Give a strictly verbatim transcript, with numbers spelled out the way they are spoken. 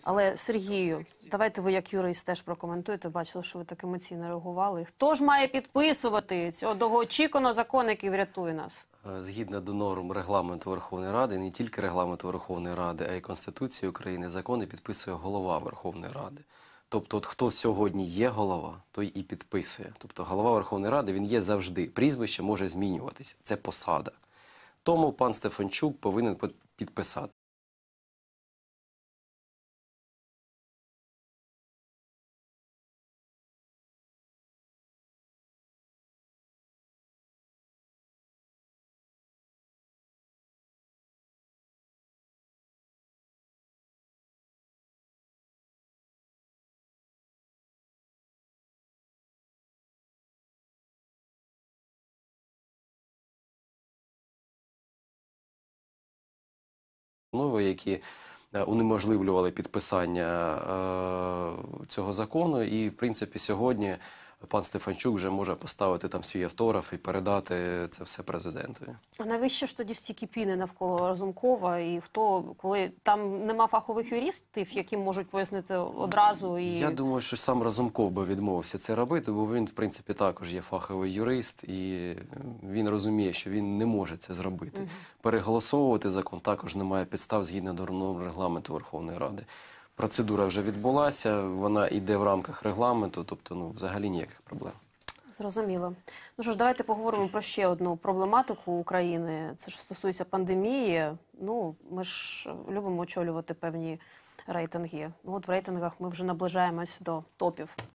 Але, Сергію, давайте ви як юрист теж прокоментуєте. Бачили, що ви так емоційно реагували. Хто ж має підписувати цього довгоочікуваного закон, який врятує нас? Згідно до норм регламенту Верховної Ради, не тільки регламенту Верховної Ради, а й Конституції України, закони підписує голова Верховної Ради. Тобто, от хто сьогодні є голова, той і підписує. Тобто голова Верховної Ради, він є завжди. Прізвище може змінюватися. Це посада. Тому пан Стефанчук повинен підписати. Нови, які унеможливлювали підписання е, цього закону, і, в принципі, сьогодні пан Стефанчук вже може поставити там свій автограф і передати це все президентові. А навіщо ж тоді стільки піни навколо Разумкова? І хто, коли там нема фахових юристів, які можуть пояснити одразу? І... Я думаю, що сам Разумков би відмовився це робити, бо він, в принципі, також є фаховий юрист, і він розуміє, що він не може це зробити. Угу. Переголосовувати закон також немає підстав згідно до норм регламенту Верховної Ради. Процедура вже відбулася, вона йде в рамках регламенту, тобто, ну, взагалі ніяких проблем. Зрозуміло. Ну що ж, давайте поговоримо про ще одну проблематику України. Це ж стосується пандемії. Ну, ми ж любимо очолювати певні рейтинги. Ну, от в рейтингах ми вже наближаємось до топів.